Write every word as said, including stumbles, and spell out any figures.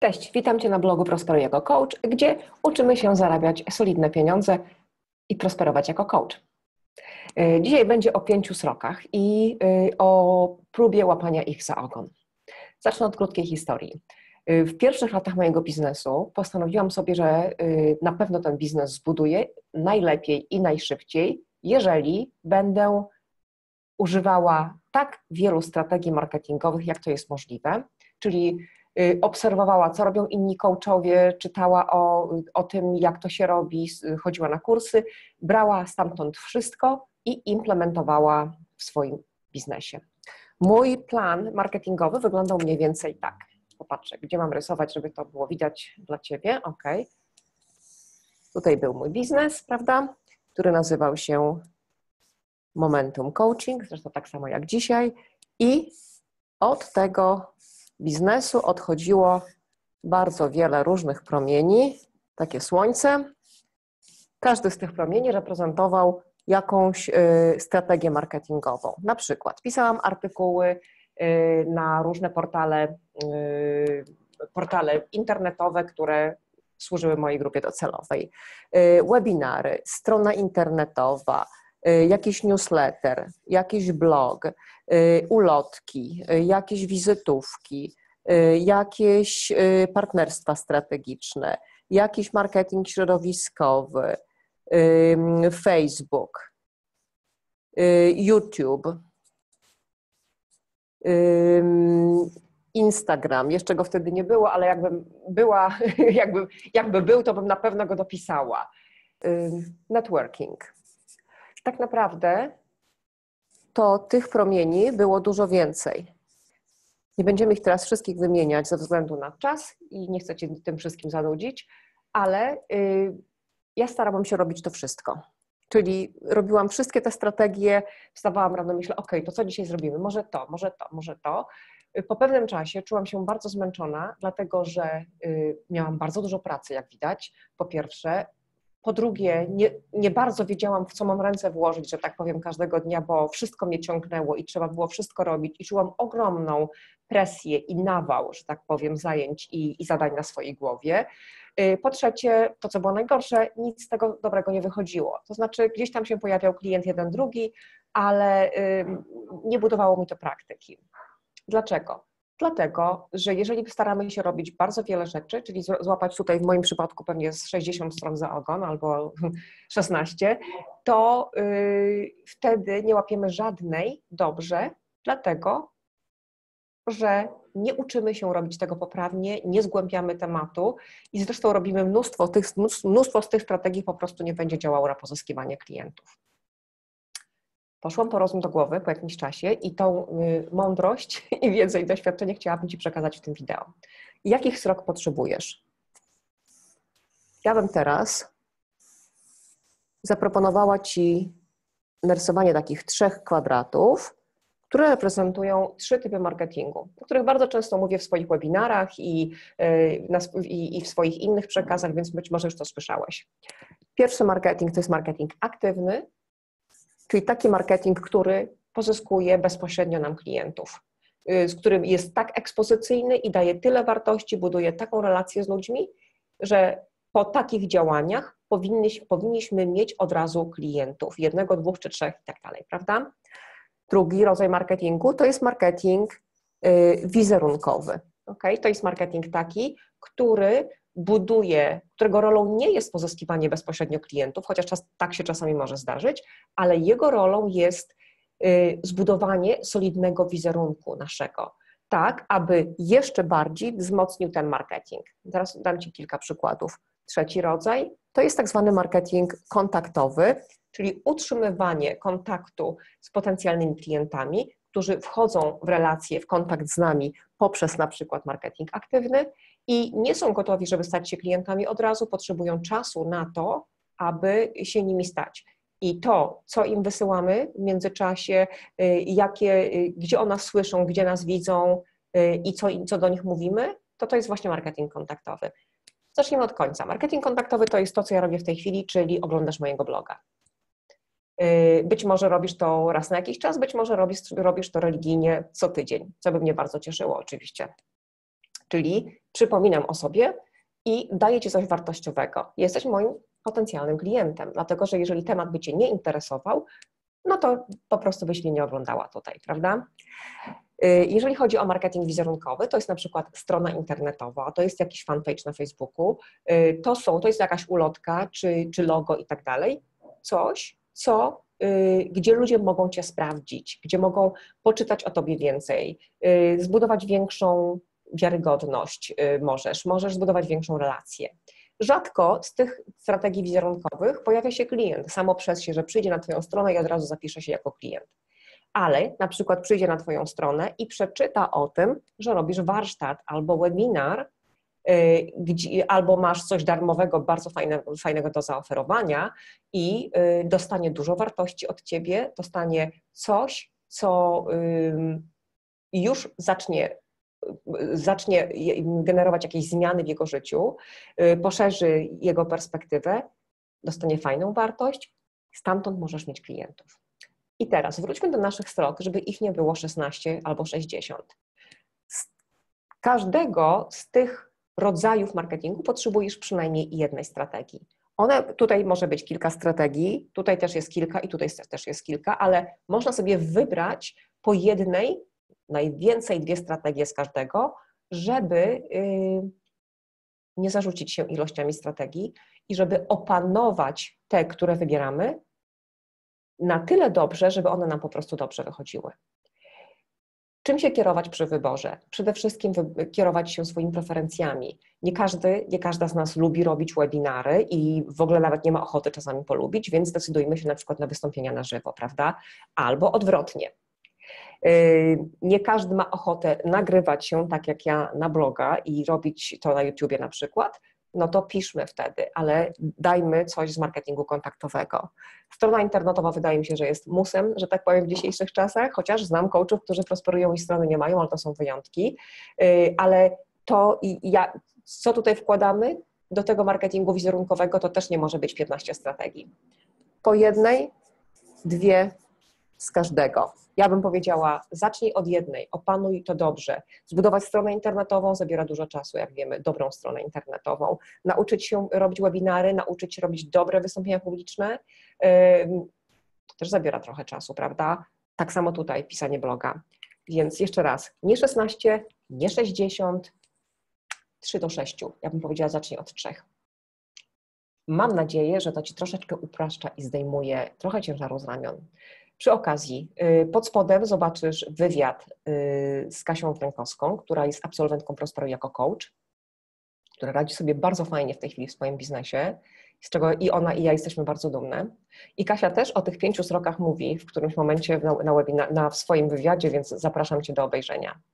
Cześć, witam Cię na blogu Prosperuj jako coach, gdzie uczymy się zarabiać solidne pieniądze i prosperować jako coach. Dzisiaj będzie o pięciu srokach i o próbie łapania ich za ogon. Zacznę od krótkiej historii. W pierwszych latach mojego biznesu postanowiłam sobie, że na pewno ten biznes zbuduję najlepiej i najszybciej, jeżeli będę używała tak wielu strategii marketingowych, jak to jest możliwe, czyli obserwowała, co robią inni coachowie, czytała o, o tym, jak to się robi, chodziła na kursy, brała stamtąd wszystko i implementowała w swoim biznesie. Mój plan marketingowy wyglądał mniej więcej tak. Popatrzę, gdzie mam rysować, żeby to było widać dla Ciebie. Ok. Tutaj był mój biznes, prawda, który nazywał się Momentum Coaching, zresztą tak samo jak dzisiaj, i od tego biznesu odchodziło bardzo wiele różnych promieni, takie słońce. Każdy z tych promieni reprezentował jakąś y, strategię marketingową. Na przykład pisałam artykuły y, na różne portale, y, portale internetowe, które służyły mojej grupie docelowej. Y, webinary, strona internetowa, y, jakiś newsletter, jakiś blog, y, ulotki, y, jakieś wizytówki, y, jakieś y, partnerstwa strategiczne, jakiś marketing środowiskowy, y, Facebook, y, YouTube, y, Instagram, jeszcze go wtedy nie było, ale jakbym była, jakby, jakby był, to bym na pewno go dopisała. Y, networking. Tak naprawdę to tych promieni było dużo więcej. Nie będziemy ich teraz wszystkich wymieniać ze względu na czas i nie chcę Cię tym wszystkim zanudzić, ale y, ja starałam się robić to wszystko. Czyli robiłam wszystkie te strategie, wstawałam rano, myślę, ok, to co dzisiaj zrobimy? Może to, może to, może to. Po pewnym czasie czułam się bardzo zmęczona, dlatego że y, miałam bardzo dużo pracy, jak widać, po pierwsze. Po drugie, nie, nie bardzo wiedziałam, w co mam ręce włożyć, że tak powiem, każdego dnia, bo wszystko mnie ciągnęło i trzeba było wszystko robić i czułam ogromną presję i nawał, że tak powiem, zajęć i, i zadań na swojej głowie. Po trzecie, to co było najgorsze, nic z tego dobrego nie wychodziło. To znaczy gdzieś tam się pojawiał klient jeden, drugi, ale nie budowało mi to praktyki. Dlaczego? Dlatego, że jeżeli staramy się robić bardzo wiele rzeczy, czyli złapać tutaj w moim przypadku pewnie z sześćdziesiąt stron za ogon albo szesnaście, to yy, wtedy nie łapiemy żadnej dobrze, dlatego, że nie uczymy się robić tego poprawnie, nie zgłębiamy tematu i zresztą robimy mnóstwo, tych, mnóstwo z tych strategii po prostu nie będzie działało na pozyskiwanie klientów. Poszłam po rozum do głowy po jakimś czasie i tą y, mądrość i wiedzę i doświadczenie chciałabym Ci przekazać w tym wideo. Jakich srok potrzebujesz? Ja bym teraz zaproponowała Ci narysowanie takich trzech kwadratów, które reprezentują trzy typy marketingu, o których bardzo często mówię w swoich webinarach i, y, na, i, i w swoich innych przekazach, więc być może już to słyszałeś. Pierwszy marketing to jest marketing aktywny, czyli taki marketing, który pozyskuje bezpośrednio nam klientów, z którym jest tak ekspozycyjny i daje tyle wartości, buduje taką relację z ludźmi, że po takich działaniach powinniśmy, powinniśmy mieć od razu klientów, jednego, dwóch czy trzech i tak dalej, prawda? Drugi rodzaj marketingu to jest marketing wizerunkowy. Okay? To jest marketing taki, który buduje, którego rolą nie jest pozyskiwanie bezpośrednio klientów, chociaż czas, tak się czasami może zdarzyć, ale jego rolą jest y, zbudowanie solidnego wizerunku naszego, tak, aby jeszcze bardziej wzmocnił ten marketing. Zaraz dam Ci kilka przykładów. Trzeci rodzaj to jest tak zwany marketing kontaktowy, czyli utrzymywanie kontaktu z potencjalnymi klientami, którzy wchodzą w relacje, w kontakt z nami poprzez na przykład marketing aktywny i nie są gotowi, żeby stać się klientami od razu, potrzebują czasu na to, aby się nimi stać. I to, co im wysyłamy w międzyczasie, jakie, gdzie o nas słyszą, gdzie nas widzą i co, co do nich mówimy, to to jest właśnie marketing kontaktowy. Zacznijmy od końca. Marketing kontaktowy to jest to, co ja robię w tej chwili, czyli oglądasz mojego bloga. Być może robisz to raz na jakiś czas, być może robisz, robisz to religijnie co tydzień, co by mnie bardzo cieszyło oczywiście. Czyli przypominam o sobie i daję Ci coś wartościowego. Jesteś moim potencjalnym klientem, dlatego że jeżeli temat by Cię nie interesował, no to po prostu byś mnie nie oglądała tutaj, prawda? Jeżeli chodzi o marketing wizerunkowy, to jest na przykład strona internetowa, to jest jakiś fanpage na Facebooku, to są, to jest jakaś ulotka czy, czy logo i tak dalej, coś, co, gdzie ludzie mogą Cię sprawdzić, gdzie mogą poczytać o Tobie więcej, zbudować większą wiarygodność możesz, możesz zbudować większą relację. Rzadko z tych strategii wizerunkowych pojawia się klient samo przez się, że przyjdzie na Twoją stronę i od razu zapisze się jako klient. Ale na przykład przyjdzie na Twoją stronę i przeczyta o tym, że robisz warsztat albo webinar, yy, gdzie, albo masz coś darmowego, bardzo fajne, fajnego do zaoferowania i yy, dostanie dużo wartości od Ciebie, dostanie coś, co yy, już zacznie, yy, zacznie generować jakieś zmiany w jego życiu, yy, poszerzy jego perspektywę, dostanie fajną wartość, stamtąd możesz mieć klientów. I teraz wróćmy do naszych stron, żeby ich nie było szesnaście albo sześćdziesiąt. Z każdego z tych rodzajów marketingu potrzebujesz przynajmniej jednej strategii. One, tutaj może być kilka strategii, tutaj też jest kilka i tutaj też jest kilka, ale można sobie wybrać po jednej, najwięcej dwie strategie z każdego, żeby yy, nie zarzucić się ilościami strategii i żeby opanować te, które wybieramy, na tyle dobrze, żeby one nam po prostu dobrze wychodziły. Czym się kierować przy wyborze? Przede wszystkim kierować się swoimi preferencjami. Nie każdy, nie każda z nas lubi robić webinary i w ogóle nawet nie ma ochoty czasami polubić, więc zdecydujmy się na przykład na wystąpienia na żywo, prawda? Albo odwrotnie. Nie każdy ma ochotę nagrywać się tak jak ja na bloga i robić to na YouTubie na przykład, no to piszmy wtedy, ale dajmy coś z marketingu kontaktowego. Strona internetowa wydaje mi się, że jest musem, że tak powiem, w dzisiejszych czasach, chociaż znam coachów, którzy prosperują i strony nie mają, ale to są wyjątki. Ale to, ja, co tutaj wkładamy do tego marketingu wizerunkowego, to też nie może być piętnaście strategii. Po jednej, dwie z każdego. Ja bym powiedziała, zacznij od jednej, opanuj to dobrze. Zbudować stronę internetową zabiera dużo czasu, jak wiemy, dobrą stronę internetową. Nauczyć się robić webinary, nauczyć się robić dobre wystąpienia publiczne, to też zabiera trochę czasu, prawda? Tak samo tutaj pisanie bloga. Więc jeszcze raz, nie szesnaście, nie sześćdziesiąt, trzy do sześciu. Ja bym powiedziała, zacznij od trzech. Mam nadzieję, że to Ci troszeczkę upraszcza i zdejmuje trochę ciężaru z ramion. Przy okazji, pod spodem zobaczysz wywiad z Kasią Wrękowską, która jest absolwentką Prosperuj jako coach, która radzi sobie bardzo fajnie w tej chwili w swoim biznesie, z czego i ona, i ja jesteśmy bardzo dumne. I Kasia też o tych pięciu srokach mówi w którymś momencie na, na, webinar, na w swoim wywiadzie, więc zapraszam Cię do obejrzenia.